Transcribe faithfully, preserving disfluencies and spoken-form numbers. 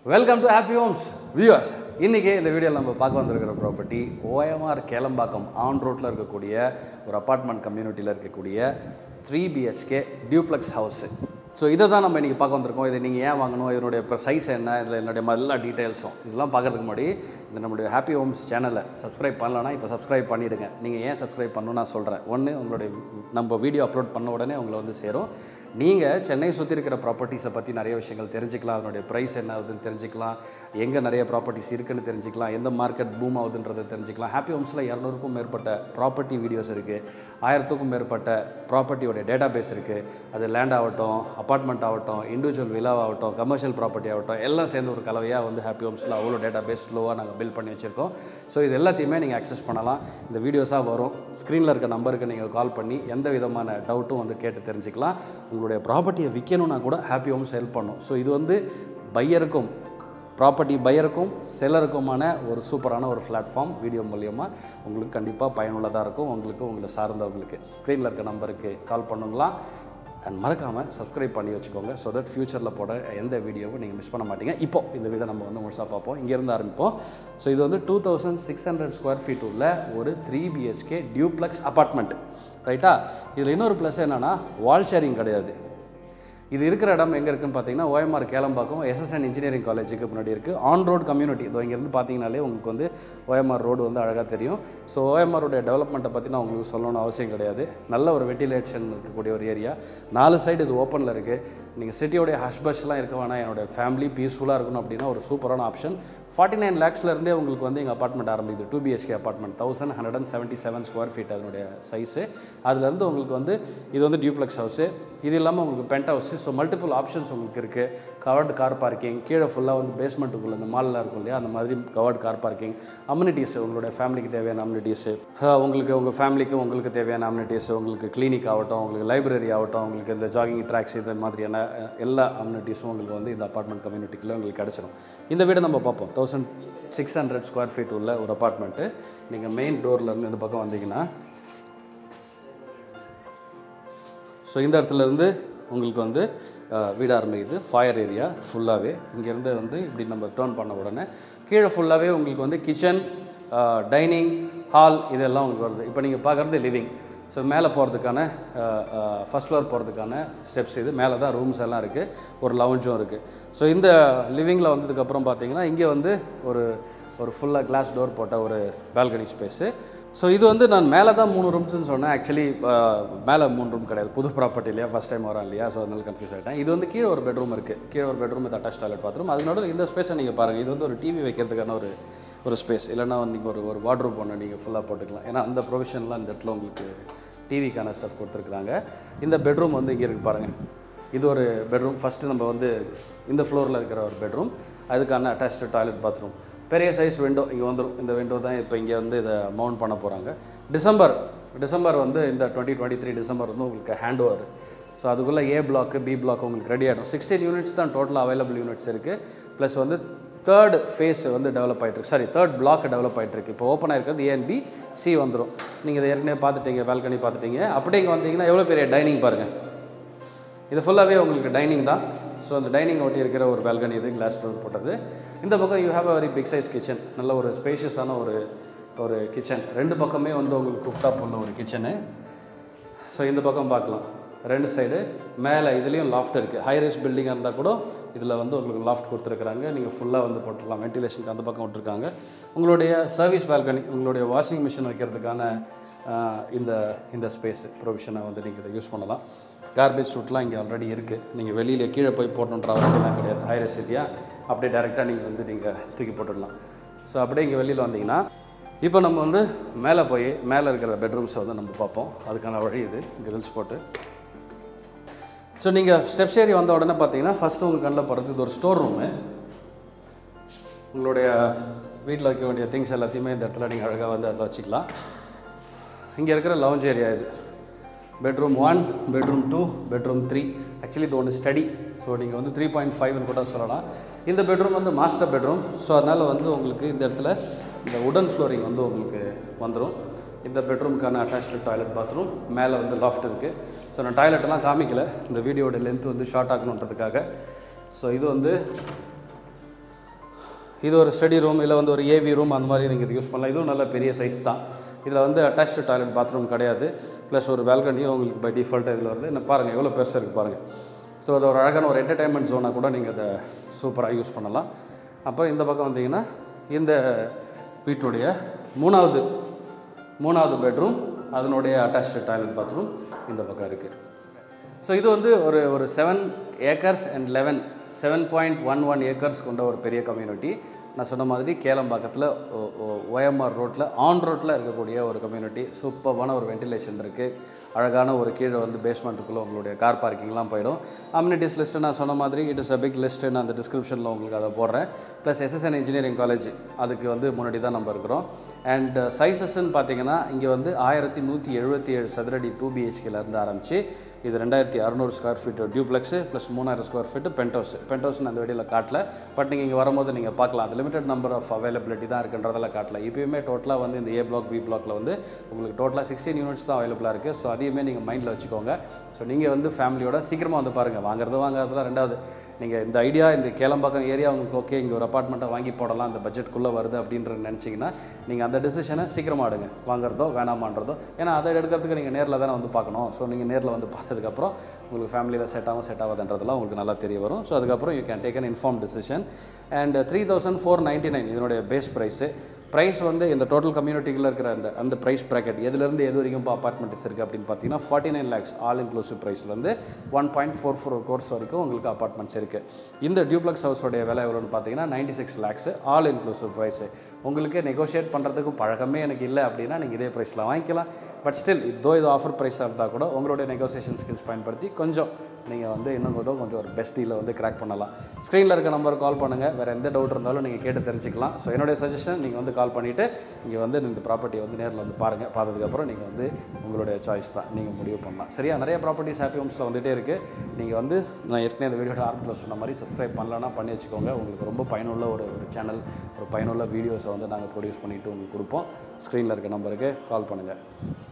Welcome to Happy Homes viewers. இன்னைக்கு இந்த வீடியோல நம்ம பார்க்க வந்திருக்கிற property O M R Kelambakkam on ரோட்ல இருக்கக்கூடிய ஒரு அபார்ட்மெண்ட் கம்யூனிட்டில இருக்கக்கூடிய three B H K duplex house. So இதை தான் நம்ம இன்றைக்கி பார்க்க வந்திருக்கோம். இதை நீங்கள் ஏன் வாங்கணும், இதனுடைய இப்போ சைஸ் என்ன, இதில் என்னுடைய எல்லா டீட்டெயில்ஸும் இதெல்லாம் பார்க்குறதுக்கு முன்னாடி இந்த நம்மளுடைய ஹாப்பி ஹோம்ஸ் சேனலை சப்ஸ்கிரைப் பண்ணலன்னா இப்போ சப்ஸ்கிரைப் பண்ணிவிடுங்க. நீங்கள் ஏன் சப்ஸ்கிரைப் பண்ணணும்னு நான் சொல்கிறேன். ஒன்று, உங்களுடைய நம்ம வீடியோ அப்லோட் பண்ண உடனே உங்களை வந்து சேரும். நீங்கள் சென்னை சுற்றி இருக்கிற ப்ராப்பர்ட்டிஸை பற்றி நிறைய விஷயங்கள் தெரிஞ்சுக்கலாம். அதனுடைய ப்ரைஸ் என்ன ஆகுதுன்னு தெரிஞ்சுக்கலாம், எங்கே நிறைய ப்ராப்பர்ட்டிஸ் இருக்குதுன்னு தெரிஞ்சுக்கலாம், எந்த மார்க்கெட் பூம் ஆகுதுன்றதை தெரிஞ்சுக்கலாம். ஹாப்பி ஹோம்ஸில் இரநூறுக்கும் மேற்பட்ட ப்ராப்பர்ட்டி வீடியோஸ் இருக்குது, ஆயிரத்துக்கும் மேற்பட்ட ப்ராப்பர்ட்டியோடைய டேட்டா பேஸ் இருக்குது. அது லேண்ட் ஆகட்டும், அப்பார்ட்மெண்ட் ஆகட்டும், இண்டிவிஜுவல் விலாவாகட்டும், கமர்ஷியல் ப்ராப்பர்ட்டி ஆகட்டும், எல்லாம் சேர்ந்து ஒரு கலவையாக வந்து ஹாப்பி ஹோம்ஸில் அவ்வளோ டேட்டா பேஸ் ஸ்லோவாக நாங்கள் பில்ட் பண்ணி வச்சுருக்கோம். ஸோ இது எல்லாத்தையுமே நீங்கள் அக்சஸ் பண்ணலாம். இந்த வீடியோஸாக வரும். ஸ்க்ரீனில் இருக்க நம்பருக்கு நீங்கள் கால் பண்ணி எந்த விதமான டவுட்டும் வந்து கேட்டு தெரிஞ்சுக்கலாம். உங்களுடைய ப்ராப்பர்ட்டியை விற்கணும்னா கூட ஹாப்பி ஹோம்ஸ் ஹெல்ப் பண்ணும். ஸோ இது வந்து பையருக்கும் ப்ராப்பர்ட்டி பையருக்கும் செல்லருக்குமான ஒரு சூப்பரான ஒரு பிளாட்ஃபார்ம். வீடியோ மூலியமாக உங்களுக்கு கண்டிப்பாக பயனுள்ளதாக இருக்கும். உங்களுக்கு உங்களை சார்ந்தவங்களுக்கு ஸ்க்ரீனில் இருக்க நம்பருக்கு கால் பண்ணுங்களா. அண்ட் மறக்காமல் சப்ஸ்கிரைப் பண்ணி வச்சுக்கோங்க. ஸோ தட் ஃப்யூச்சரில் போட எந்த வீடியோவும் நீங்கள் மிஸ் பண்ண மாட்டீங்க. இப்போ இந்த வீடியோ நம்ம வந்து முழுசாக பார்ப்போம். இங்கேருந்து ஆரம்பிப்போம். ஸோ இது வந்து two thousand six hundred square feet உள்ள ஒரு த்ரீ பிஹெச்கே டியூப்ளெக்ஸ் அப்பார்ட்மெண்ட், ரைட்டா? இதில் இன்னொரு ப்ளஸ் என்னென்னா வால் ஷேரிங் கிடையாது. இது இருக்கிற இடம் எங்கே இருக்குன்னு பார்த்தீங்கன்னா O M R Kelambakkam S S N engineering காலேஜுக்கு முன்னாடி இருக்குது. On road community. இதோ இங்கேருந்து பார்த்தீங்கனாலே உங்களுக்கு வந்து O M R ரோடு வந்து அழகாக தெரியும். ஸோ O M R உடைய டெவலப்மெண்ட்டை பற்றி நான் உங்களுக்கு சொல்லணும்னு அவசியம் கிடையாது. நல்ல ஒரு வெட்டிலேஷன் இருக்கக்கூடிய ஒரு ஏரியா. நாலு சைடு இது ஓப்பனில் இருக்குது. நீங்கள் சிட்டியோடைய ஹஷ்பஷ்லாம் இருக்க வேணாம், என்னோடய ஃபேமிலி பீஸ்ஃபுல்லாக இருக்கணும் அப்படின்னா ஒரு சூப்பரான ஆப்ஷன். ஃபார்ட்டி நைன் லேக்ஸ்லேருந்தே உங்களுக்கு வந்து எங்கள் அப்பார்ட்மெண்ட் ஆரம்பிக்குது. Two BHK apartment thousand hundred and seventy seven square feet அதனுடைய சைஸு. அதுலேருந்து உங்களுக்கு வந்து இது வந்து டியூப்ளெக்ஸ் ஹவுஸு. இது இல்லாமல் உங்களுக்கு penthouse. So multiple options உங்களுக்கு இருக்குது. கவர்டு கார் பார்க்கிங், கீழே ஃபுல்லாக வந்து பேஸ்மெண்ட்டுக்குள்ளே இந்த மாலில் இருக்கும் இல்லையா, அந்த மாதிரி கவர்டு கார் பார்க்கிங், அம்யூனிட்டிஸ், உங்களுடைய ஃபேமிலிக்கு தேவையான அம்யூனிட்டிஸு, உங்களுக்கு உங்கள் ஃபேமிலிக்கு உங்களுக்கு தேவையான அம்யூனிட்டிஸ், உங்களுக்கு கிளினிக் ஆகட்டும், உங்களுக்கு லைப்ரரி ஆகட்டும், உங்களுக்கு இந்த ஜாகிங் ட்ராக்ஸ், இது மாதிரியான எல்லா அம்யூனிட்டிஸும் உங்களுக்கு வந்து இந்த அப்பார்ட்மெண்ட் கம்யூனிட்டிக்குள்ளே உங்களுக்கு கிடச்சிடும். இந்த வீடை நம்ம பார்ப்போம். Thousand six hundred square feet உள்ள ஒரு அப்பார்ட்மெண்ட்டு. நீங்கள் மெயின் டோர்லேருந்து இந்த பக்கம் வந்தீங்கன்னா, ஸோ இந்த இடத்துலேருந்து உங்களுக்கு வந்து வீடு ஆரம்பிக்குது. ஃபயர் ஏரியா ஃபுல்லாகவே இங்கேருந்து வந்து இப்படி நம்ம டேர்ன் பண்ண உடனே கீழே ஃபுல்லாகவே உங்களுக்கு வந்து கிச்சன், டைனிங் ஹால் இதெல்லாம் உங்களுக்கு வருது. இப்போ நீங்கள் பார்க்குறது லிவிங். ஸோ மேலே போகிறதுக்கான ஃபஸ்ட் ஃப்ளோர் போகிறதுக்கான ஸ்டெப்ஸ். இது மேலே தான் ரூம்ஸ் எல்லாம் இருக்குது, ஒரு லவுஞ்சும் இருக்குது. ஸோ இந்த லிவிங்கில் வந்ததுக்கப்புறம் பார்த்தீங்கன்னா இங்கே வந்து ஒரு ஒரு ஃபுல்லாக கிளாஸ் டோர் போட்ட ஒரு பால்கனி ஸ்பேஸு. ஸோ இது வந்து நான் மேலே தான் மூணு ரூம்ஸ்ன்னு சொன்னேன். ஆக்சுவலி மேலே மூணு ரூம் கிடையாது, புது ப்ராப்பர்ட்டி இல்லையா, ஃபஸ்ட் டைம் வரேன் இல்லையா, ஸோ அதனால கன்ஃபியூஸ் ஆகிட்டேன். இது வந்து கீழே ஒரு பெட்ரூம் இருக்குது. கீழே ஒரு bedroom with attach toilet bathroom. அதனோட இந்த ஸ்பேஸை நீங்கள் பாருங்கள். இது வந்து ஒரு டிவி வைக்கிறதுக்கான ஒரு ஒரு ஸ்பேஸ். இல்லைனா நீங்கள் ஒரு ஒரு வார்ட்ரூப் ஒன்று நீங்கள் ஃபுல்லாக போட்டுக்கலாம். ஏன்னா அந்த ப்ரொவிஷன்லாம் இந்த இடத்துல உங்களுக்கு டிவிக்கான ஸ்டஃப் கொடுத்துருக்குறாங்க. இந்த பெட்ரூம் வந்து இங்கே இருக்குது பாருங்கள். இது ஒரு பெட்ரூம். ஃபஸ்ட்டு நம்ம வந்து இந்த ஃப்ளோரில் இருக்கிற ஒரு பெட்ரூம், அதுக்கான அட்டாச்சு டாய்லெட் பாத்ரூம். பெரிய சைஸ் விண்டோ இங்கே வந்துடும். இந்த விண்டோ தான் இப்போ இங்கே வந்து இதை மவுண்ட் பண்ண போகிறாங்க. டிசம்பர் டிசம்பர் வந்து இந்த டுவெண்ட்டி டுவெண்ட்டி த்ரீ டிசம்பர் வந்து உங்களுக்கு ஹேண்ட் ஓவர். ஸோ அதுக்குள்ளே ஏ பிளாக்கு பி பிளாக் உங்களுக்கு ரெடி ஆகிடும். சிக்ஸ்டீன் யூனிட்ஸ் தான் டோட்டலாக அவைலபிள் யூனிட்ஸ் இருக்குது. ப்ளஸ் வந்து தேர்ட் ஃபேஸ் வந்து டெவலப் ஆகிட்டுருக்கு. சாரி தேர்ட் பிளாக் டெவலப் ஆகிட்டுருக்கு. இப்போ ஓப்பன் ஆகிருக்கிறது ஏ அண்ட் பி, சி வந்துடும். நீங்கள் இதை ஏற்கனவே பார்த்துட்டீங்க, பால்கனி பார்த்துட்டீங்க. அப்படியே இங்கே வந்தீங்கன்னா எவ்வளோ பெரிய டைனிங் பாருங்கள். இது ஃபுல்லாகவே உங்களுக்கு டைனிங் தான். ஸோ அந்த டைனிங் ஒட்டி இருக்கிற ஒரு பால்கனி இது, கிளாஸ் டோர் போட்டது. இந்த பக்கம் you have a very big size kitchen. நல்ல ஒரு ஸ்பேஷியஸான ஒரு ஒரு கிச்சன். ரெண்டு பக்கமே வந்து உங்களுக்கு குக்டாப் உள்ள ஒரு கிச்சனு. ஸோ இந்த பக்கம் பார்க்கலாம், ரெண்டு சைடு. மேலே இதுலேயும் லாஃப்ட் இருக்குது. ஹை ரைஸ் பில்டிங்காக இருந்தால் கூட இதில் வந்து உங்களுக்கு லாஃப்ட் கொடுத்துருக்குறாங்க. நீங்கள் ஃபுல்லாக வந்து போட்டுடலாம். வென்டிலேஷனுக்கு அந்த பக்கம் விட்டுருக்காங்க. உங்களுடைய சர்வீஸ் பால்கனி, உங்களுடைய வாஷிங் மிஷின் வைக்கிறதுக்கான இந்த இந்த ஸ்பேஸ் ப்ரொவிஷனை வந்து நீங்கள் இதை யூஸ் பண்ணலாம். கார்பேஜ் ஷூட்லாம் இங்கே ஆல்ரெடி இருக்குது. நீங்கள் வெளியில் கீழே போய் போடணுன்ற அவசியம்லாம் கிடையாது. ஹை ரைஸ் இல்லையா, அப்படியே டேரெக்டாக நீங்கள் வந்து நீங்கள் தூக்கி போட்டுடலாம். ஸோ அப்படியே இங்கே வெளியில் வந்தீங்கன்னா இப்போ நம்ம வந்து மேலே போய் மேலே இருக்கிற பெட்ரூம்ஸை வந்து நம்ம பார்ப்போம். அதுக்கான வழி இது கிரில்ஸ் போட்டு. ஸோ நீங்கள் ஸ்டெப்ஸ் ஏறி வந்த உடனே பார்த்தீங்கன்னா ஃபஸ்ட்டு உங்கள் கண்ணில் போகிறது இது ஒரு ஸ்டோர் ரூமு. உங்களுடைய வீட்டில் வைக்க வேண்டிய திங்ஸ் எல்லாத்தையுமே இந்த இடத்துல நீங்கள் அழகாக வந்து அதில் வச்சுக்கலாம். இங்கே இருக்கிற லவுஞ்ச் ஏரியா இது. Bedroom one, bedroom two, bedroom three. Actually இது ஒன்று ஸ்டடி. ஸோ நீங்கள் வந்து த்ரீ பாயிண்ட் ஃபைவ்னு கூட சொல்லலாம். இந்த பெட்ரூம் வந்து மாஸ்டர் பெட்ரூம். ஸோ அதனால் வந்து உங்களுக்கு இந்த இடத்துல இந்த உடன் ஃப்ளோரிங் வந்து உங்களுக்கு வந்துடும். இந்த பெட்ரூமுக்கான அட்டாச்சு டாய்லெட் பாத்ரூம். மேலே வந்து லாஃப்ட் இருக்குது. ஸோ நான் டாய்லெட்டெல்லாம் காமிக்கல, இந்த வீடியோட லென்த் வந்து ஷார்ட் ஆகணுன்றதுக்காக. ஸோ இது வந்து இது ஒரு ஸ்டடி ரூம், இல்லை வந்து ஒரு ஏவி ரூம், அந்த மாதிரி நீங்கள் இது யூஸ் பண்ணலாம். இதுவும் நல்ல பெரிய சைஸ் தான். இதில் வந்து அட்டாச்டு டாய்லெட் பாத்ரூம் கிடையாது, ப்ளஸ் ஒரு பால்கனியும் உங்களுக்கு பை டிஃபால்ட்டாக இதில் வருது. என்ன பாருங்கள் எவ்வளோ பெருசாக இருக்குது பாருங்கள். ஸோ அது ஒரு அழகான ஒரு என்டர்டைன்மெண்ட் ஜோனாக கூட நீங்கள் அதை சூப்பராக யூஸ் பண்ணலாம். அப்புறம் இந்த பக்கம் வந்தீங்கன்னா இந்த வீட்டுடைய மூணாவது மூணாவது பெட்ரூம், அதனுடைய அட்டாச்டு டாய்லெட் பாத்ரூம் இந்த பக்கம் இருக்குது. ஸோ இது வந்து ஒரு ஒரு seven acres and eleven seven point one one acres கொண்ட ஒரு பெரிய கம்யூனிட்டி. நான் சொன்ன மாதிரி கேளம்பாக்கத்தில் ஓஎம்ஆர் ரோட்டில் ஆன் ரோட்டில் இருக்கக்கூடிய ஒரு கம்யூனிட்டி. சூப்பரான ஒரு வென்டிலேஷன் இருக்குது, அழகான ஒரு கீழே வந்து பேஸ்மெண்ட்டுக்குள்ளே உங்களுடைய கார் பார்க்கிங்லாம் போயிடும். அம்யூனிட்டிஸ் லிஸ்ட்டு நான் சொன்ன மாதிரி it is a big list, நான் அந்த டிஸ்கிரிப்ஷனில் உங்களுக்கு அதை போடுறேன். ப்ளஸ் எஸ்எஸ்என் இன்ஜினியரிங் காலேஜ் அதுக்கு வந்து முன்னாடி தான் நம்ம இருக்கிறோம். அண்ட் சைஸஸ்ன்னு பார்த்தீங்கன்னா இங்கே வந்து ஆயிரத்தி நூற்றி எழுபத்தி ஏழு சதுரடி டூ பிஹெச்கேலேருந்து ஆரம்பித்து இது ரெண்டாயிரத்தி அறநூறு ஸ்கொயர் ஃபீட்டு டியூப்ளெக்ஸு ப்ளஸ் மூணாயிரம் ஸ்கொயர் ஃபீட்டு பென்ட் ஹவுஸ். பென்ட் ஹவுஸ்னு அந்த வீடியோவில் காட்டல, பட் நீங்கள் இங்கே வரும்போது நீங்கள் பார்க்கலாம். அது லிமிடெட் நம்பர் ஆஃப் அவைலபிலிட்டி தான் இருக்குன்றதெல்லாம் காட்டல. இப்போயுமே டோட்டலாக வந்து இந்த ஏ பிளாக் பி பிளாக்ல வந்து உங்களுக்கு டோட்டலாக சிக்ஸ்டீன் யூனிட்ஸ் தான் அவைலபிளாக இருக்குது. ஸோ அதையுமே நீங்கள் மைண்டில் வச்சுக்கோங்க. ஸோ நீங்கள் வந்து ஃபேமிலியோட சீக்கிரமாக வந்து பாருங்கள். வாங்குறது வாங்குறதுலாம் ரெண்டாவது, நீங்கள் இந்த ஐடியா இந்த கேளம்பாக்கம் ஏரியா உங்களுக்கு ஓகே, இங்கே ஒரு அப்பார்ட்மெண்ட்டை வாங்கி போடலாம், அந்த பட்ஜெட்குள்ளே வருது அப்படின்றது நினச்சிங்கன்னா நீங்கள் அந்த டிசிஷனை சீக்கிரமாக எடுங்க, வாங்குறதோ வேணாமான்றதோ. ஏன்னா அதை எடுக்கிறதுக்கு நீங்கள் நேரில் தானே வந்து பார்க்கணும். ஸோ நீங்கள் நேரில் வந்து பார்த்ததுக்கப்புறம் உங்களுக்கு ஃபேமிலியில் செட் ஆகும் செட் ஆகாதுன்றதெல்லாம் உங்களுக்கு நல்லா தெரிய வரும். ஸோ அதுக்கப்புறம் you can take an inform decision. And three thousand four ninety nine இதனுடைய பேஸ் ப்ரைஸு. ப்ரைஸ் வந்து இந்த டோட்டல் கம்யூனிட்டியில் இருக்கிற அந்த அந்த ப்ரைஸ் ப்ராக்கெட் எதுலேருந்து எது வரைக்கும் இப்போ அப்பார்ட்மெண்ட்ஸ் இருக்குது அப்படின்னு பார்த்தீங்கன்னா forty nine lakhs all inclusive ப்ரைஸ்லேருந்து one point four four crores வரைக்கும் உங்களுக்கு அப்பார்ட்மெண்ட்ஸ் இருக்குது. இந்த டியூப்ளெக்ஸ் ஹவுஸோடைய விலை எவ்வளோன்னு பார்த்தீங்கன்னா ninety six lakhs all inclusive price. உங்களுக்கு நெகோஷியேட் பண்ணுறதுக்கு பழக்கமே எனக்கு இல்லை அப்படின்னா நீங்கள் இதே ப்ரைஸில் வாங்கிக்கலாம். பட் ஸ்டில் இதோ இது ஆஃபர் ப்ரைஸாக இருந்தால் கூட உங்களுடைய நெகோசியேஷன் ஸ்கில்ஸ் பயன்படுத்தி கொஞ்சம் நீங்கள் வந்து இன்னும் கொஞ்சம் கொஞ்சம் ஒரு பெஸ்ட் டீலில் வந்து கிராக் பண்ணலாம். ஸ்க்ரீனில் இருக்க நம்பருக்கு கால் பண்ணுங்கள். வேறு எந்த டவுட் இருந்தாலும் நீங்கள் கேட்டு தெரிஞ்சுக்கலாம். ஸோ என்னுடைய சஜஷன், நீங்கள் வந்து கால் பண்ணிவிட்டு இங்கே வந்து இந்த ப்ராப்பர்ட்டியை வந்து நேரில் வந்து பாருங்கள். பார்த்ததுக்கப்புறம் நீங்கள் வந்து உங்களுடைய சாய்ஸ் தான், நீங்கள் முடிவு பண்ணலாம். சரியா? நிறைய ப்ராப்பர்ட்டிஸ் ஹாப்பி ஹோம்ஸில் வந்துகிட்டே இருக்குது. நீங்கள் வந்து நான் ஏற்கனவே இந்த வீடியோட ஆரம்பத்தில் சொன்ன மாதிரி சப்ஸ்கிரைப் பண்ணலன்னா பண்ணி வச்சுக்கோங்க. உங்களுக்கு ரொம்ப பயனுள்ள ஒரு ஒரு சேனல், ஒரு பயனுள்ள வீடியோஸை வந்து நாங்கள் ப்ரொடியூஸ் பண்ணிவிட்டு உங்களுக்கு கொடுப்போம். ஸ்க்ரீனில் இருக்க நம்பருக்கு கால் பண்ணுங்கள்.